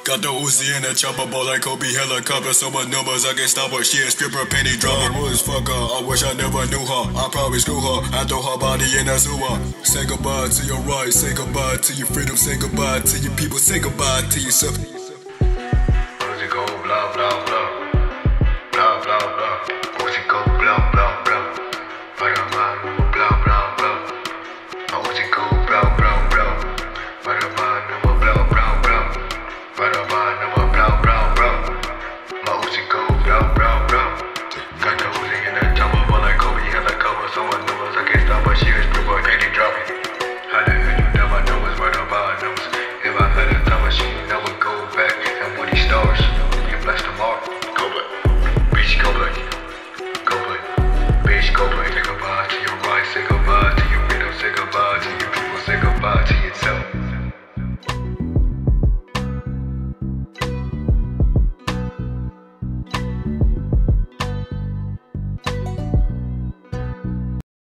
Got the Uzi in the chopper, ball like Kobe helicopter. So much numbers, I can't stop her. She a stripper, penny dropper. Was fuck her, I wish I never knew her. I probably screw her, I throw her body in that sewer. Say goodbye to your rights, say goodbye to your freedom, say goodbye to your people, say goodbye to yourself. Uzi go blah blah blah, blah blah blah. Uzi go blah blah blah, blah blah blah blah blah. Uzi go blah blah blah, blah blah blah blah blah. Blah blah blah blah. My Uzi go blah blah blah. Got the Uzi in the chopper, ball like Kobe helicopter. Someone knows I can't stop her. She is blue boy, candy dropping. How the hell you never know what's right about numbers? If I had a time machine, I would go back and with these stars. You bless them all. Go play, bitch, go play, go play, bitch, go play. Say goodbye to your rights, say goodbye to your freedom, say goodbye to your people, say goodbye to yourself.